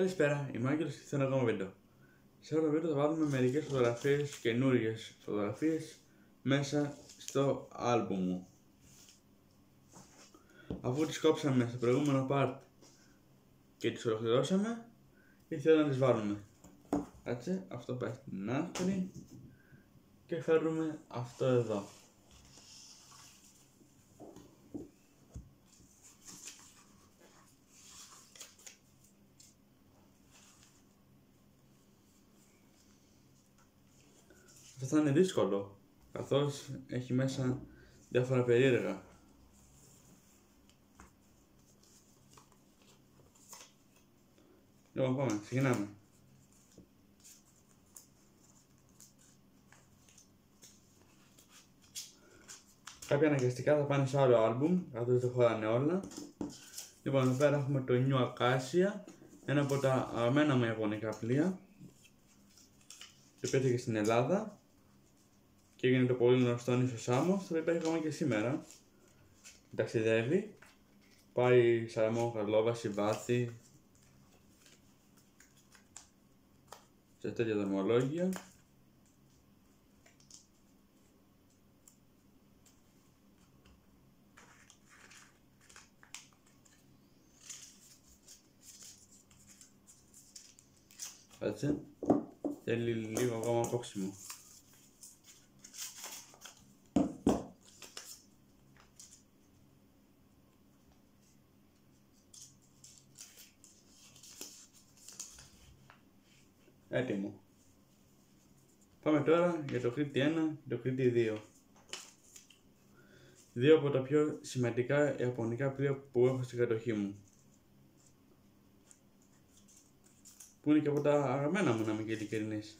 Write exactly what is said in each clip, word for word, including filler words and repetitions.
Καλησπέρα, είμαι ο Άγγελος και θέλω ένα ακόμα βίντεο. Σε αυτό το βίντεο θα βάλουμε μερικές φωτογραφίες, καινούργιες φωτογραφίες μέσα στο άλμπουμ μου. Αφού τις κόψαμε στο προηγούμενο part και τις ολοκληρώσαμε, ήθελα να τις βάλουμε. Κάτσε, αυτό πάει στην άκρη και φέρνουμε αυτό εδώ. Αυτό θα είναι δύσκολο, καθώς έχει μέσα διάφορα περίεργα. Λοιπόν, πάμε, ξεκινάμε. Κάποια αναγκαστικά θα πάνε σε άλλο άλμπουμ, καθώς δεν χωράνε όλα. Λοιπόν, εδώ πέρα έχουμε το New Acacia, ένα από τα αγαπημένα μου ιαπωνικά πλοία, το οποίο και στην Ελλάδα και έγινε το πολύ γνωστό νήσο Σάμος, το οποίο υπάρχει ακόμα και σήμερα. Ταξιδεύει, πάει Σαλαμό, Καρλόβαση, Βάθη, σε τέτοια δρομολόγια. Κάτσε, θέλει λίγο ακόμα κόψιμο. Έτοιμο. Πάμε τώρα για το Κρήτη ένα και το Κρήτη δύο. Δύο από τα πιο σημαντικά ιαπωνικά πλοία που έχω στην κατοχή μου. Που είναι και από τα αγαπημένα μου, να είμαι και ειλικρινής.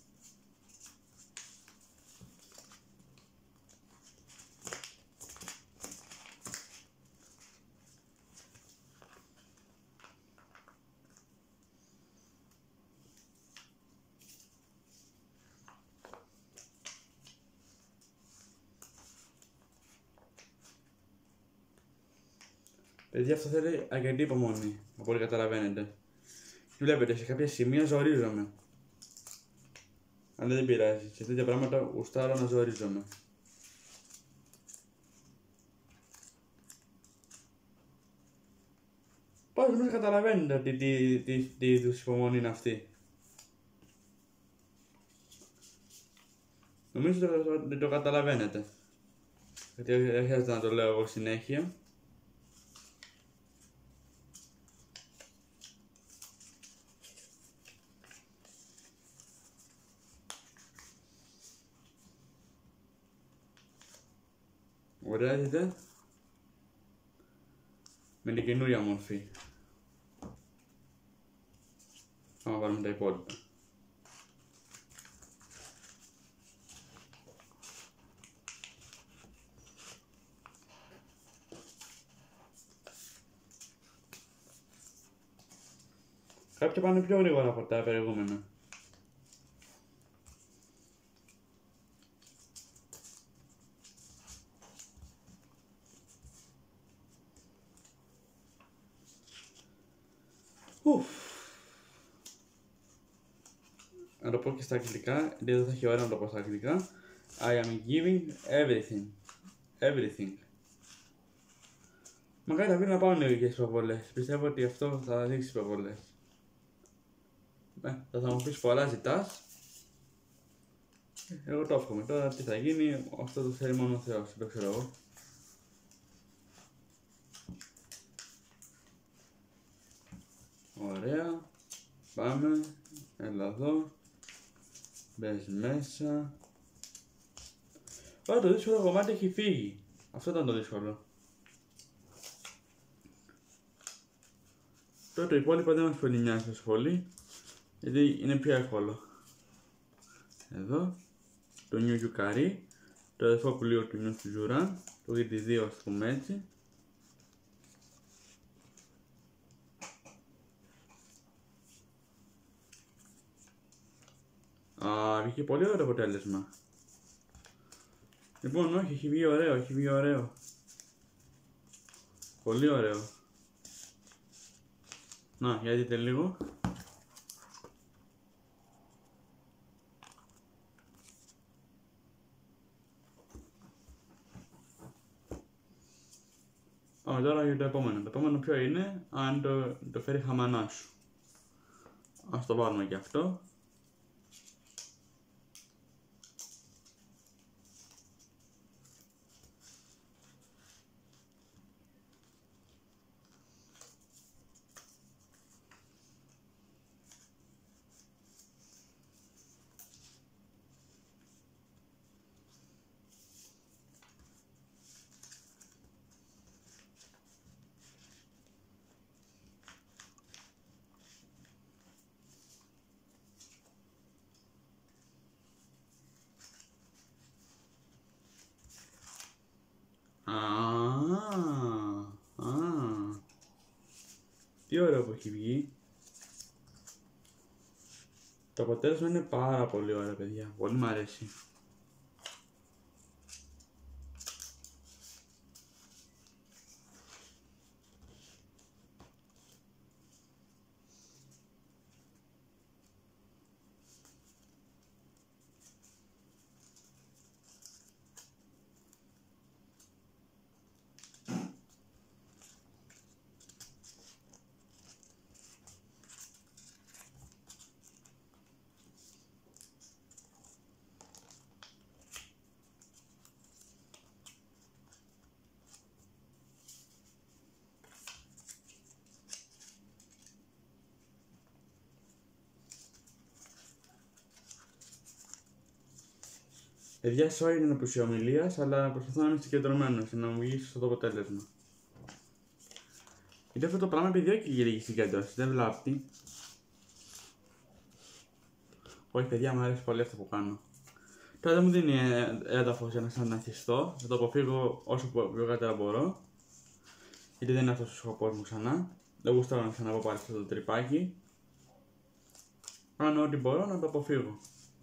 Παιδιά, αυτό θέλει αρκετή υπομονή, από ό,τι καταλαβαίνετε. Βλέπετε, σε κάποια σημεία ζορίζομαι. Αλλά δεν πειράζει, σε τέτοια πράγματα γουστάρω να ζορίζομαι. Πώς μην καταλαβαίνετε τι, τι, τι, τι είδους υπομονή είναι αυτή. Νομίζω ότι το, το, το καταλαβαίνετε. Γιατί δεν χρειάζεται να το λέω εγώ συνέχεια. Ωραία, δείτε, με την καινούρια μορφή. Άμα βάλουμε τα υπόλοιπα. Κάποια πάνε πιο γρήγορα από τα προηγούμενα. Ουφ. Να το πω και στα αγγλικά, γιατί δεν θα έχει ώρα να το πω στα αγγλικά. I am giving everything. Everything. Μακάρι τα βίντεο να πάω λίγες προβολές. Πιστεύω ότι αυτό θα δείξει προβολές. Ε, θα, θα μου πεις πολλά ζητάς. Εγώ το εύχομαι. Τώρα τι θα γίνει, αυτό το θέλει μόνο ο Θεός. Δεν ξέρω εγώ. Ωραία. Πάμε. Έλα εδώ. Μπες μέσα. Τώρα το δύσκολο κομμάτι έχει φύγει. Αυτό ήταν το δύσκολο. Τώρα το υπόλοιπο δεν μας πολύ νοιάζει τόσο πολύ, γιατί είναι πιο εύκολο. Εδώ. Το Νιου Γιουκαρί. Το αδερφό πλοίο του Νιου Σουζουράν. Το Κρήτη δύο, ας πούμε έτσι. Α, βγήκε πολύ ωραίο το αποτέλεσμα. Λοιπόν, όχι, έχει βγει ωραίο, έχει βγει ωραίο. Πολύ ωραίο. Να, για δείτε λίγο. Πάμε τώρα για το επόμενο. Το επόμενο ποιο είναι, αν το, το φέρει χαμανά σου. Ας το βάλουμε και αυτό. Τι ωραίο που έχει βγει. Το αποτέλεσμα είναι πάρα πολύ ωραίο, παιδιά. Πολύ μου αρέσει. Παιδιά, sorry την απουσία ομιλίας, αλλά προσπαθώ να είμαι συγκεντρωμένος και να μου βγει στο το αποτέλεσμα. Γιατί αυτό το πράγμα, παιδιά, και γυρίζει συγκέντρωση, δεν βλάπτει. Όχι, παιδιά, μου αρέσει πολύ αυτό που κάνω. Τώρα δεν μου δίνει έδαφος για να ξαναρχιστώ, θα το αποφύγω όσο πιο καλύτερα μπορώ. Γιατί δεν είναι αυτός ο σκοπός μου ξανά. Δεν γουστάρω να ξαναβώ πάλι αυτό το τρυπάκι. Κάνω ό,τι μπορώ να το αποφύγω.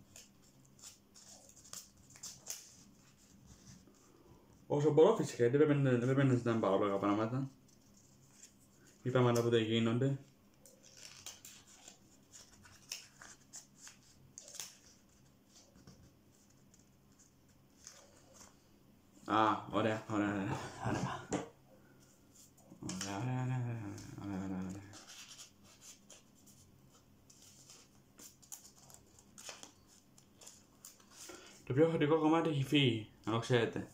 Όσο μπορώ φυσικά, γιατί δεν πρέπει να ζητάμε παράλογα πράγματα. Ή πράγματα που δεν γίνονται. Α, ωραία, ωραία, ωραία, ωραία. Ωραία, ωραία, ωραία, ωραία, ωραία, ωραία. Το πιο χωρικό κομμάτι έχει φύγει, να το ξέρετε.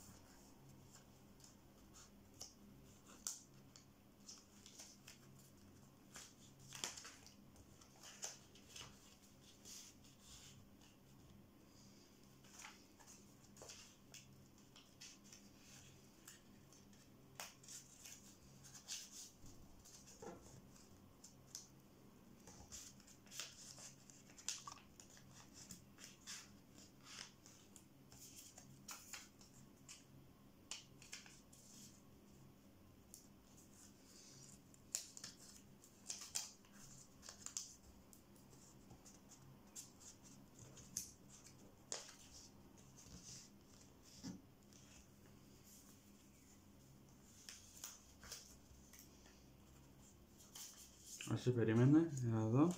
Όσοι περίμενε, να δω.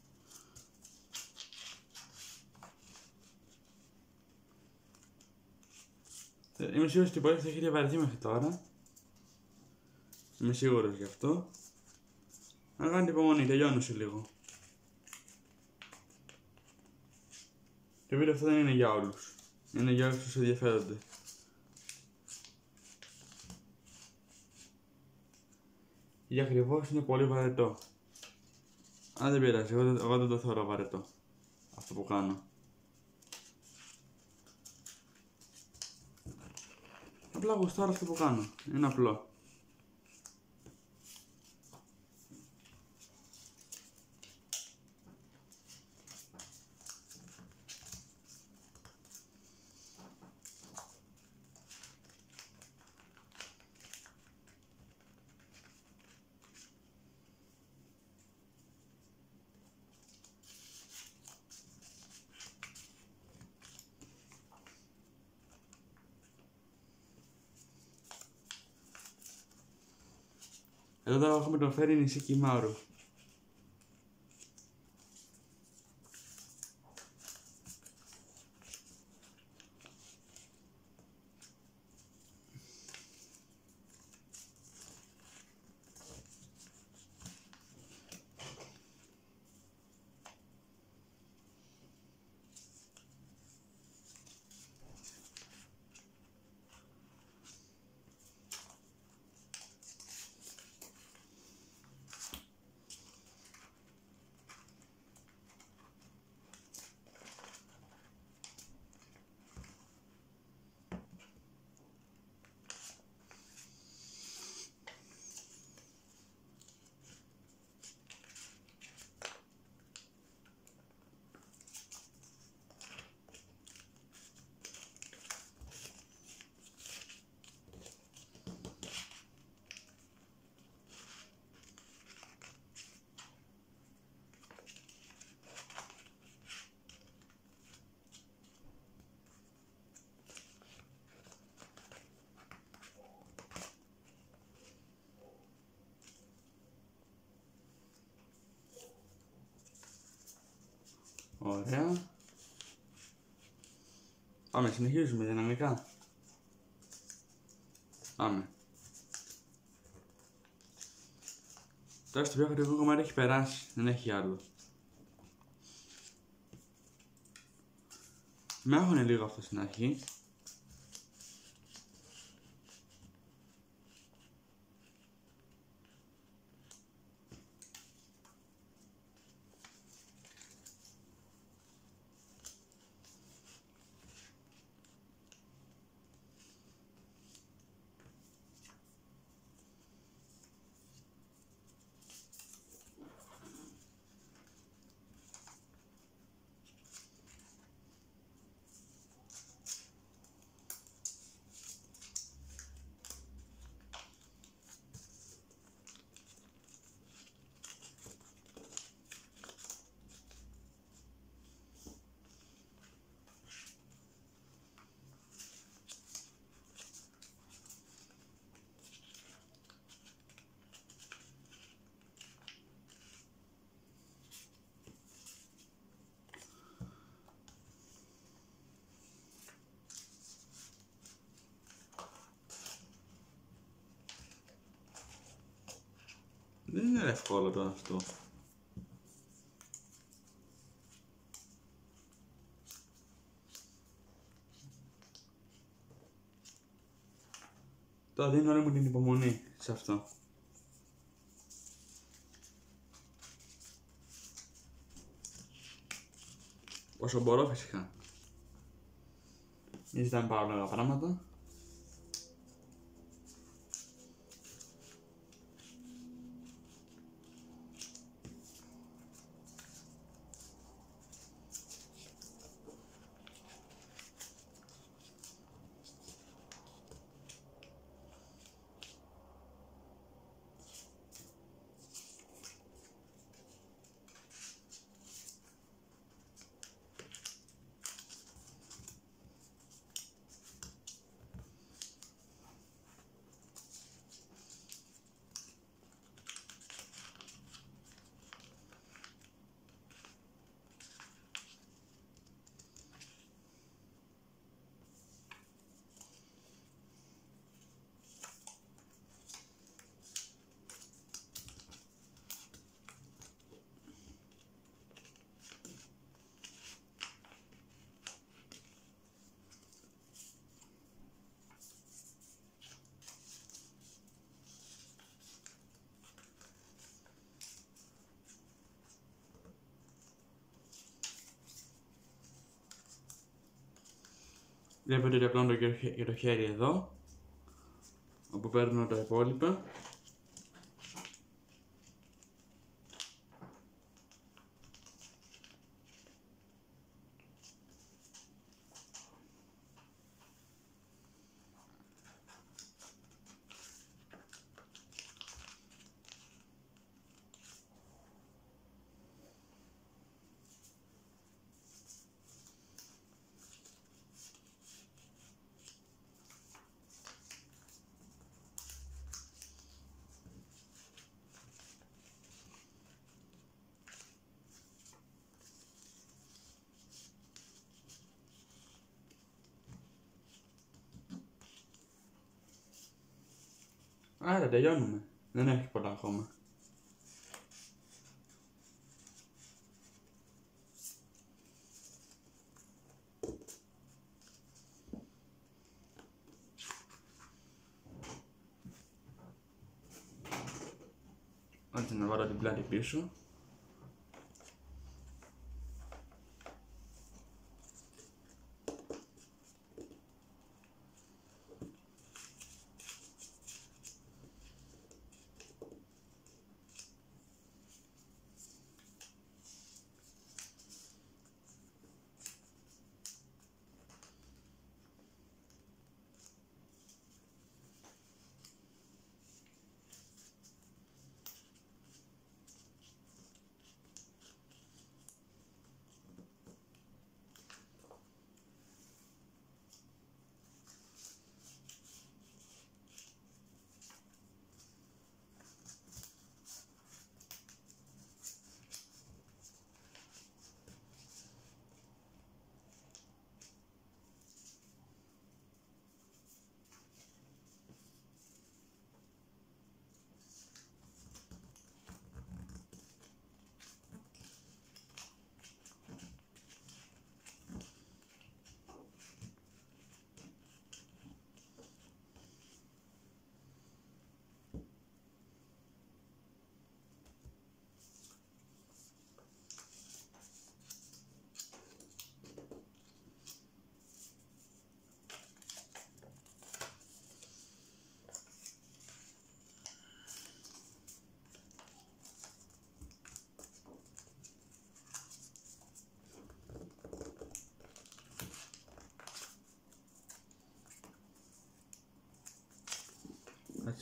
Είμαι σίγουρος ότι μπορεί να έχει διαβαρεθεί μέχρι τώρα. Είμαι σίγουρος γι' αυτό. Να κάνετε υπομονή, τελειώνω σε λίγο. Το βίντεο αυτό δεν είναι για όλους. Είναι για όλους όσους ενδιαφέρονται. Για ακριβώς είναι πολύ βαρετό. Αν δεν πειράζει, εγώ, εγώ δεν το θεωρώ βαρετό. Αυτό που κάνω. Απλά γουστάρω αυτό που κάνω. Είναι απλό. Εδώ τώρα έχουμε τον φέρει νησί Κιμάρου. Ωραία. Πάμε, συνεχίζουμε δυναμικά. Πάμε. Τώρα στο πιο χαρτικό κομμάτι έχει περάσει, δεν έχει άλλο. Με άγχωνε λίγο αυτό στην αρχή. Δεν είναι εύκολο τώρα αυτό. Τώρα δίνω όλη μου την υπομονή σε αυτό. Όσο μπορώ φυσικά. Μην ζητάμε πάρα πολλά πράγματα. Βλέπετε ότι απλώνω και το χέρι εδώ, όπου παίρνω τα υπόλοιπα. Άρα τελειώνουμε. Δεν έχει πολλά ακόμα. Έτσι να βάλω την πλάτη πίσω.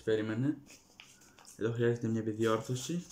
περίμενε. Εδώ χρειάζεται μια επιδιόρθωση.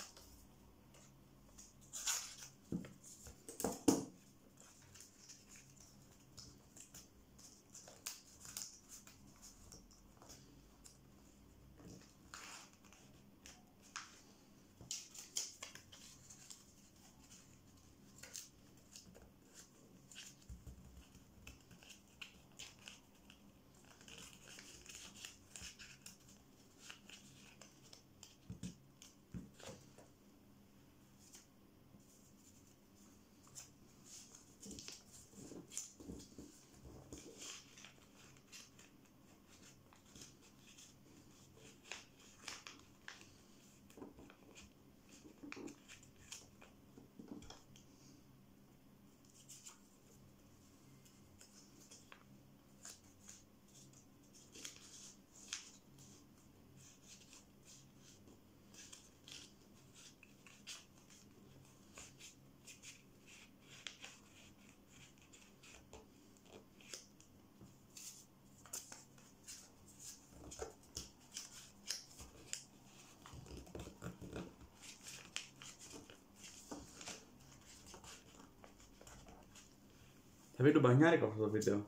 Θα βγει το μπανιάρικο αυτό το βίντεο.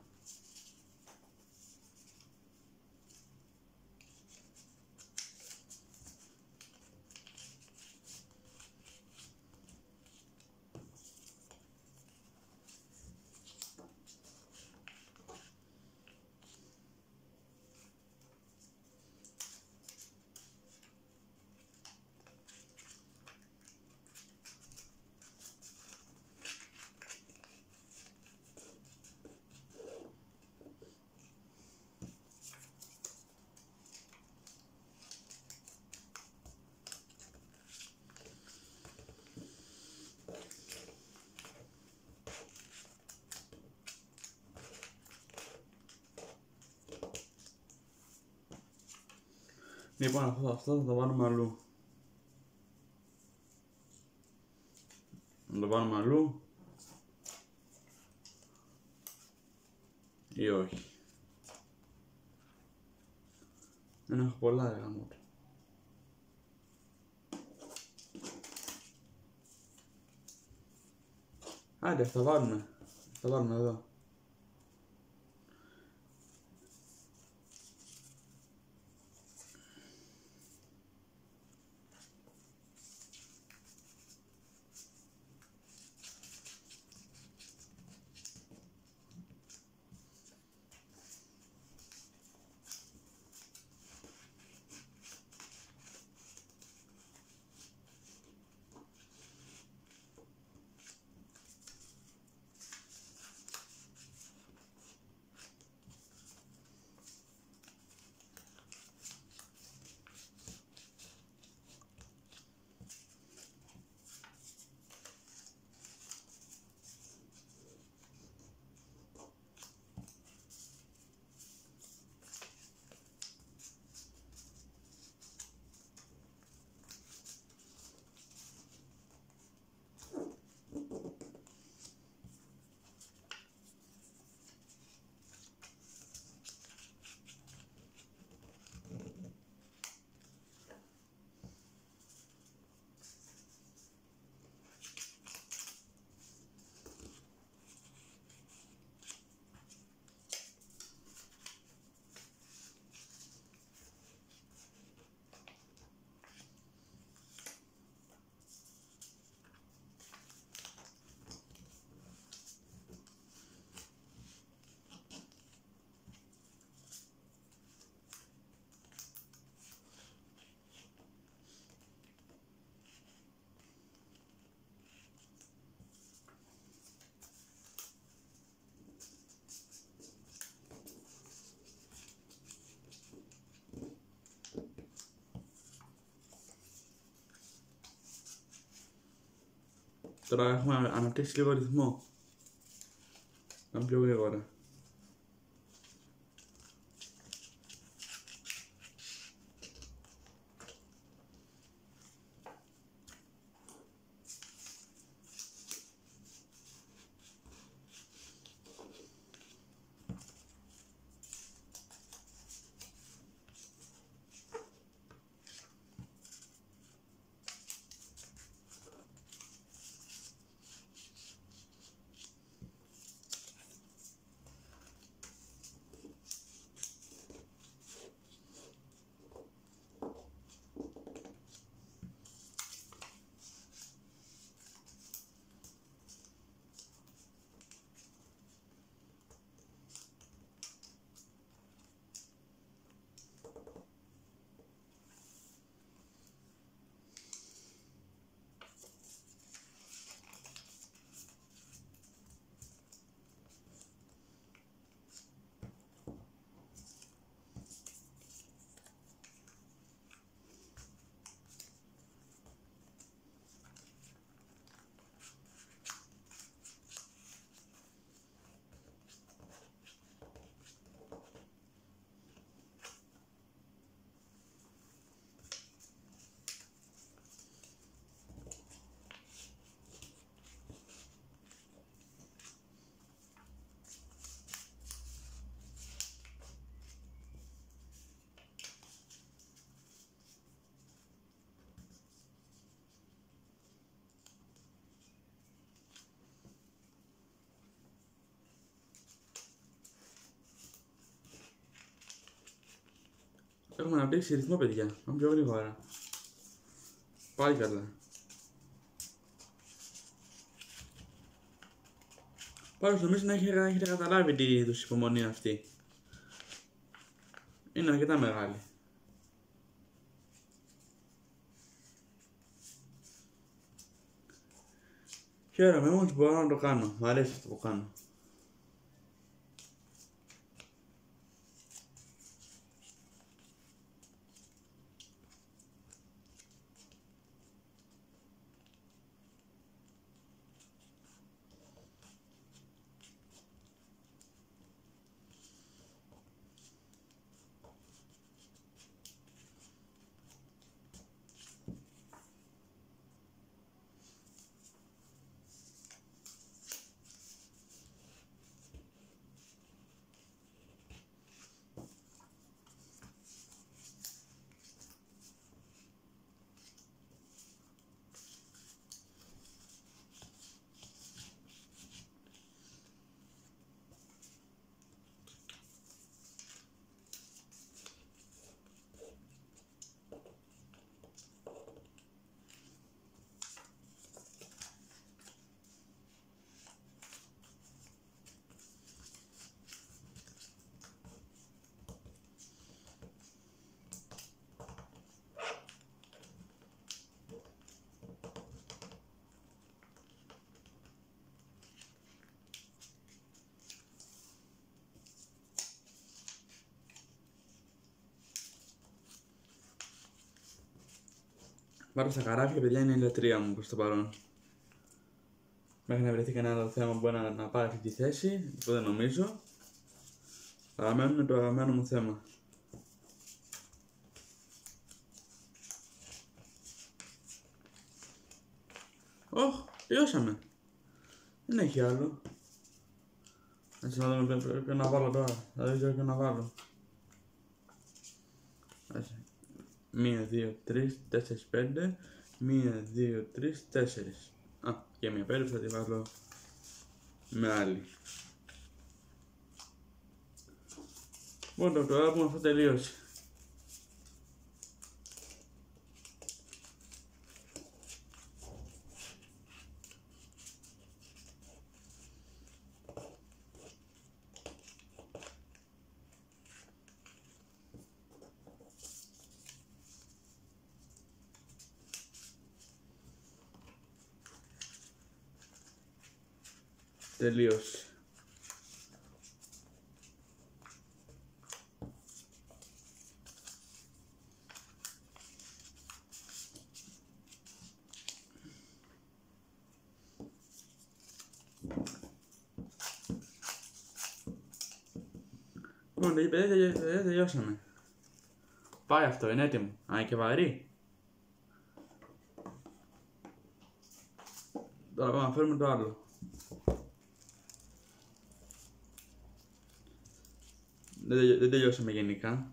Λοιπόν, αυτό, αυτό θα το βάλουμε αλλού. Να το βάλουμε αλλού ή όχι. Δεν έχω πολλά ρε γάμο. Άντε, θα βάλουμε. Θα βάλουμε εδώ. Τώρα έχουμε αναπτύξει λίγο ρυθμό. Να πιο γρήγορα. Έχουμε αναπτύξει ρυθμό, παιδιά. Πάμε πιο γρήγορα. Πάλι καλά. Πάντως νομίζω να έχετε, έχετε καταλάβει τι είδους υπομονή αυτή. Είναι αρκετά μεγάλη. Χαίρομαι όμως που μπορώ να το κάνω. Μου αρέσει αυτό που κάνω. Πάρω στα καράβια, παιδιά, είναι η λατρεία μου προς το παρόν. Μέχρι να βρεθεί κανένα άλλο θέμα που μπορεί να, να πάρει αυτή τη θέση, που δεν νομίζω. Παραμένουν είναι το αγαπημένο μου θέμα. Ωχ, τελειώσαμε. Δεν έχει άλλο. Έτσι να δούμε ποιο να βάλω τώρα. Δεν ξέρω ποιο να βάλω. Μία, δύο, τρεις, τέσσερις, πέντε. Μία, δύο, τρεις, τέσσερις. Α, και μία πέρα θα τη βάλω με άλλη. Μόνο το άλμπουμ αυτό τελείωσε. Τελείωσε. Λοιπόν, παιδιά, τελειώσαμε. Πάει αυτό, είναι έτοιμο. Α, και βαρύ. Τώρα πάμε να φέρουμε το άλλο. Δεν, δεν τελειώσαμε γενικά.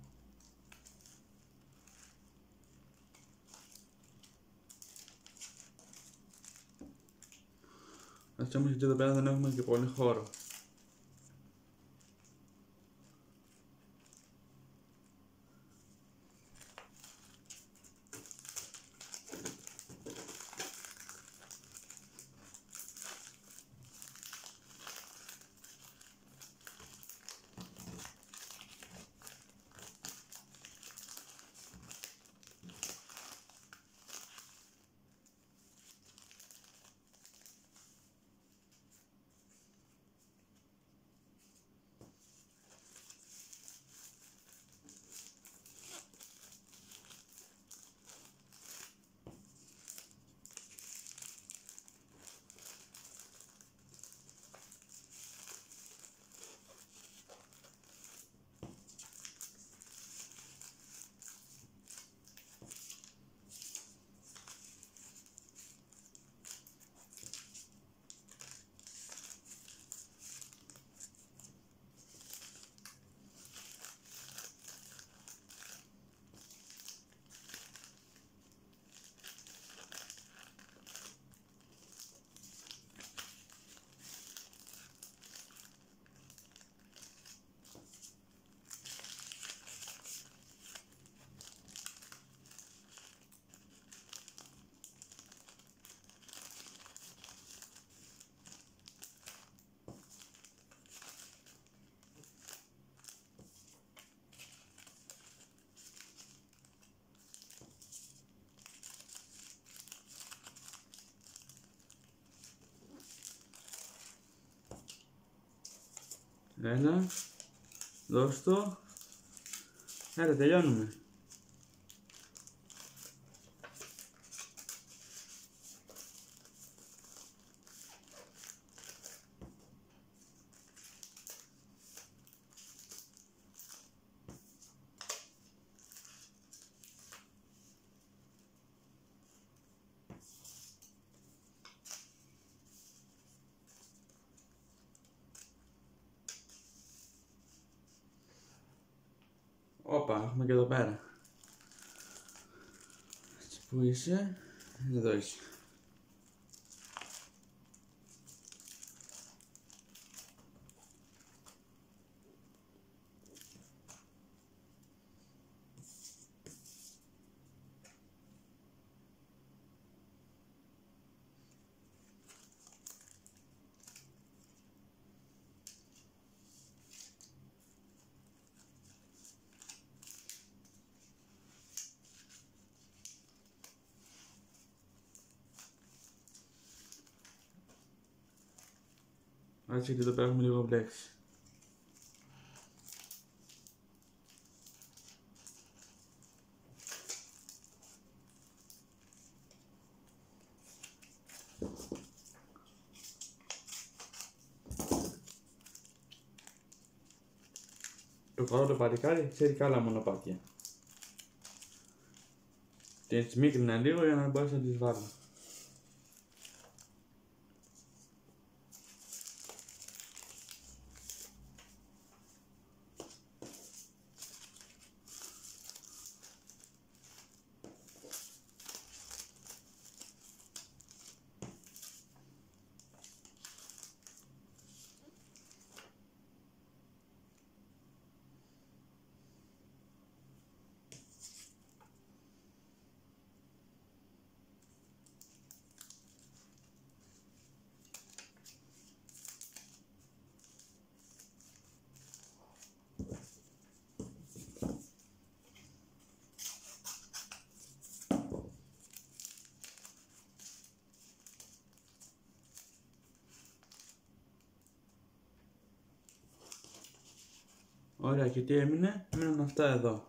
Ας όμως γιατί εδώ πέρα δεν έχουμε και πολύ χώρο. Έλα. Δώσ' το. Έλα, τελειώνουμε. Όπα, έχουμε και εδώ πέρα. Έτσι, πού είσαι? Εδώ είσαι. Έτσι και εδώ πέρα έχουμε λίγο μπλέξει. Το καλό το παλικάρι ξέρει καλά μονοπάτια. Και τις μίκρινα λίγο για να μπορέσω να τις βάλω. Ωραία, και τι έμεινε? Έμειναν αυτά εδώ.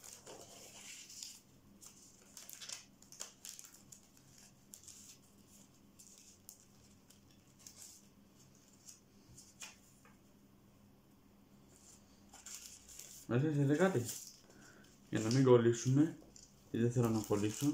Μας έρχεται κάτι? Για να μην κολλήσουμε, γιατί δεν θέλω να κολλήσω.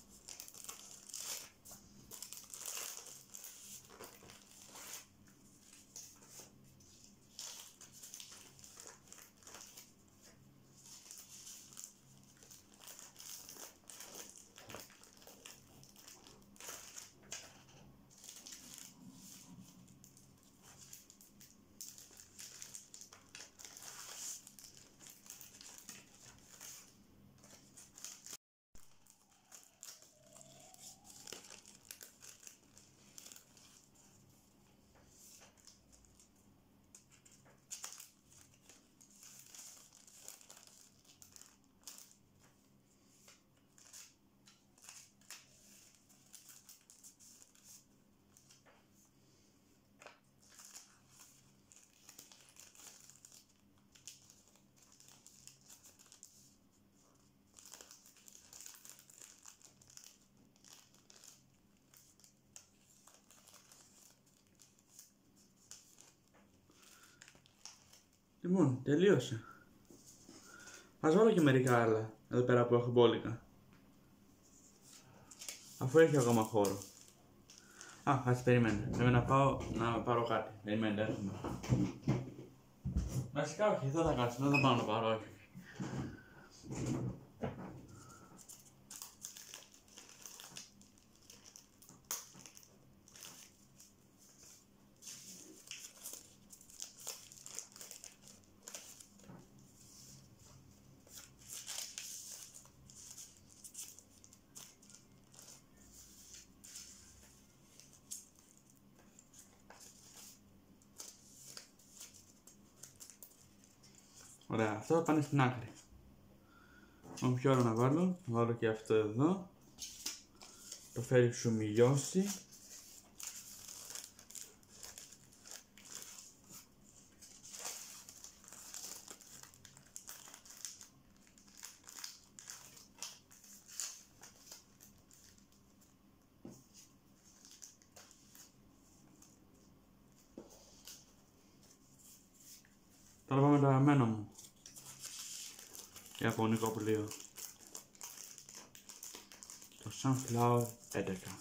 Λοιπόν, τελείωσε. Ας βάλω και μερικά άλλα εδώ πέρα που έχω μπόλικα. Αφού έχει ακόμα χώρο. Α, ας περιμένε. Πρέπει να πάω να πάρω κάτι. Περιμένετε, έρχομαι. Βασικά όχι, δεν θα κάτσω, δεν θα πάω να πάρω, όχι. Ωραία, αυτό θα πάνε στην άκρη. Μόνο πιο ώρα να βάλω, να βάλω και αυτό εδώ. Το φέρει σουμιλιώσει. Τώρα πάμε το αγαπημένο μου ιαπωνικό πλοίο. Το Sunflower έντεκα.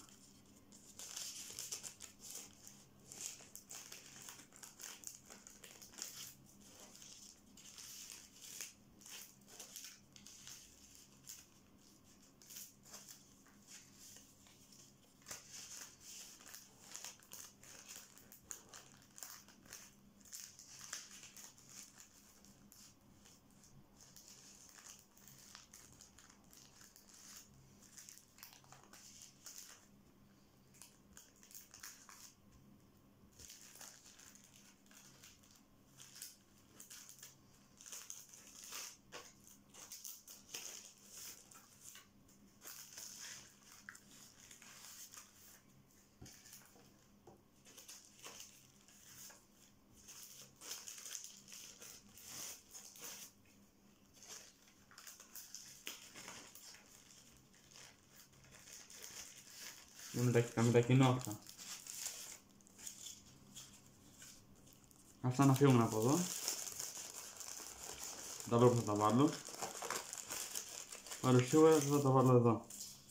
Να μετακινώ αυτά. Αυτά να φύγουν από εδώ. Τα βρω που θα τα βάλω. Άρα σίγουρα θα τα βάλω εδώ.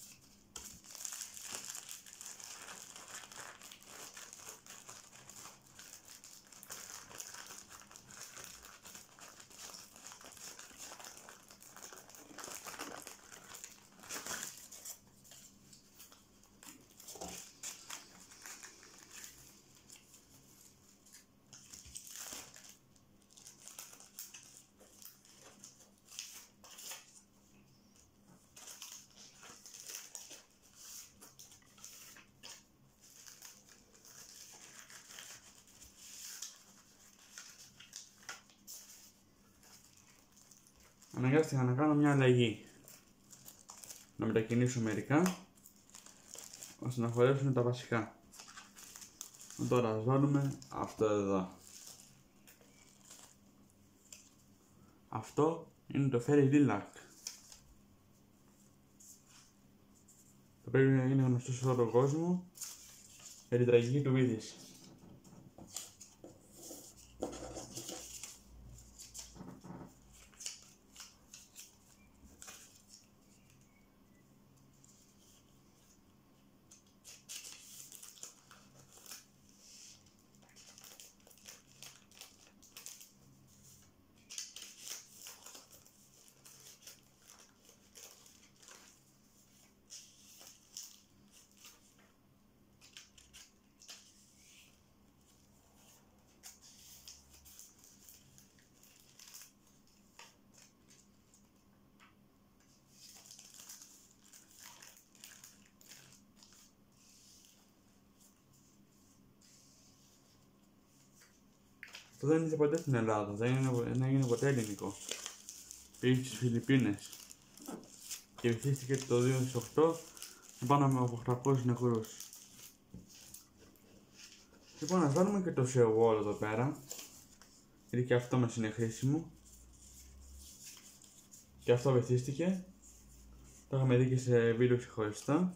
Αναγκάστηκα να κάνω μια αλλαγή. Να μετακινήσω μερικά ώστε να χωρέσουν τα βασικά. Τώρα ας βάλουμε αυτό εδώ. Αυτό είναι το Fairy Lilac. Το πρέπει να είναι γνωστό σε όλο τον κόσμο για την τραγική του είδηση. Αυτό δεν είναι ποτέ στην Ελλάδα, δεν έγινε ποτέ ελληνικό. Πήγε στις Φιλιππίνες και βυθίστηκε το δύο χιλιάδες οκτώ με πάνω από οκτακόσιους νεκρούς. Λοιπόν, ας βάλουμε και το σεωγόλ εδώ πέρα, γιατί και αυτό μας είναι χρήσιμο. Και αυτό βυθίστηκε, το είχαμε δει και σε βίντεο ξεχωριστά.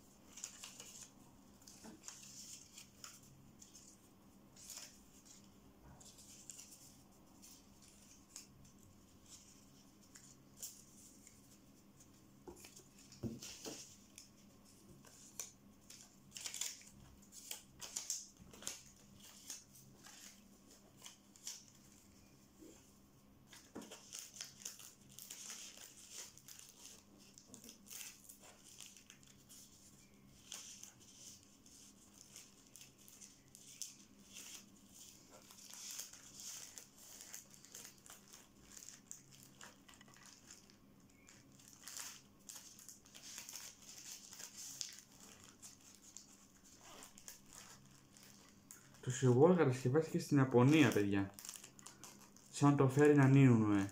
Το σεωγόλ κατασκευάστηκε στην Ιαπωνία, παιδιά. Σαν το Fairy Naniunue.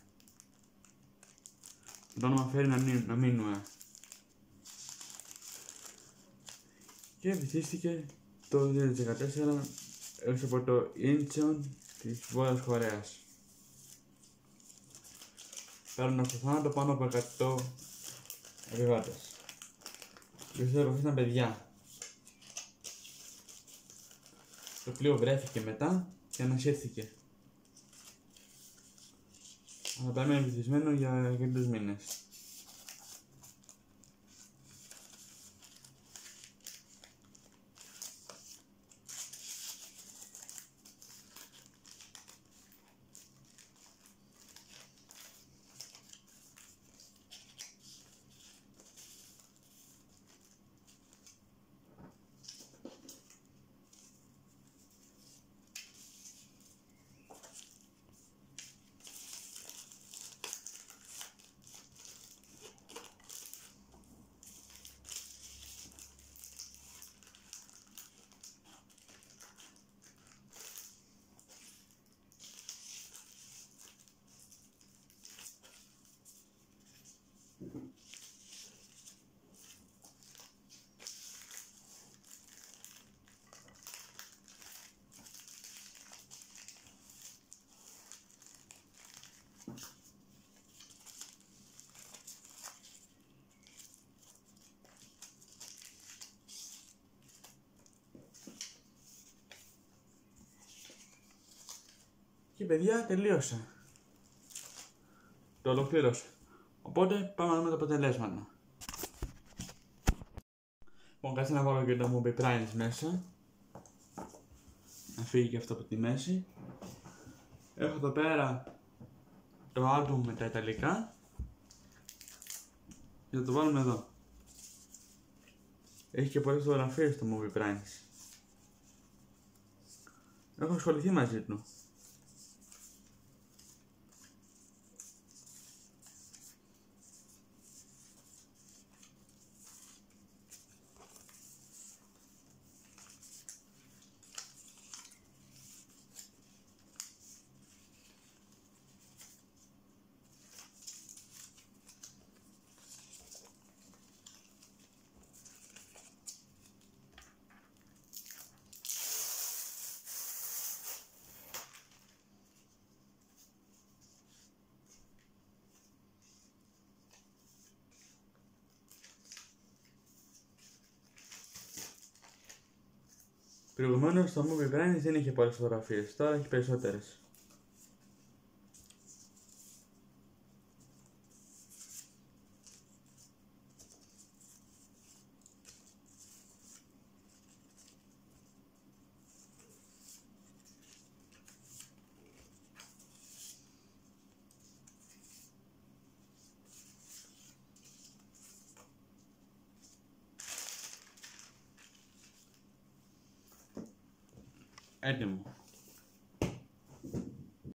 Το όνομα Fairy Naniunue. Και βυθίστηκε το δύο χιλιάδες δεκατέσσερα έως από το Incheon της Βόρειας Κορέας. Παίρνουν στο θάνατο πάνω από εκατό επιβάτες. Και ξέρω πως ήταν παιδιά. Το πλοίο βρέθηκε μετά και ανασύρθηκε. θα παραμείνει βυθισμένο για αρκετούς μήνες. Και παιδιά, τελείωσε. Το ολοκλήρωσα. Οπότε πάμε να δούμε τα αποτελέσματα. Λοιπόν, κάτσε να βάλω και το Movie Primes μέσα. Να φύγει και αυτό από τη μέση. Έχω εδώ πέρα το άλμπουμ με τα ιταλικά. Και θα το βάλουμε εδώ. Έχει και πολλές φωτογραφίες το Movie Primes. Έχω ασχοληθεί μαζί του. Προηγουμένως το Movie Primes δεν είχε πολλές φωτογραφίες, τώρα έχει περισσότερες. Έτοιμο.